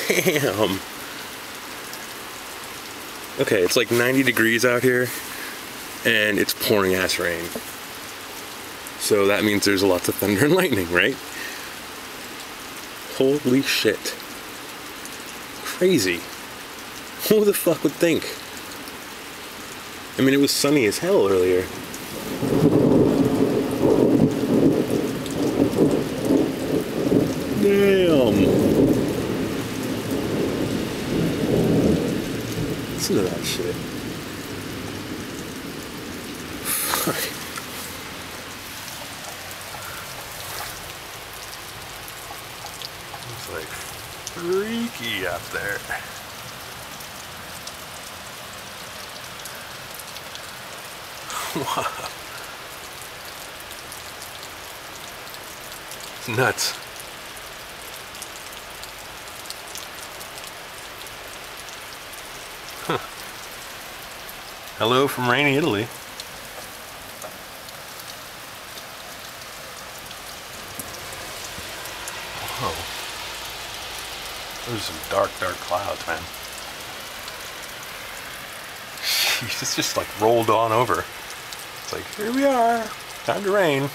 Damn. Okay, it's like 90 degrees out here, and it's pouring ass rain. So that means there's lots of thunder and lightning, right? Holy shit. Crazy. Who the fuck would think? I mean, it was sunny as hell earlier. Damn. Listen to that shit. Fuck. It's like freaky up there. Wow. It's nuts. Huh. Hello from rainy Italy. Whoa. Those are some dark, dark clouds, man. Jeez, it's just like rolled on over. It's like, here we are. Time to rain.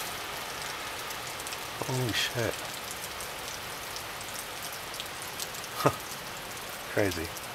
Holy shit. Huh. Crazy.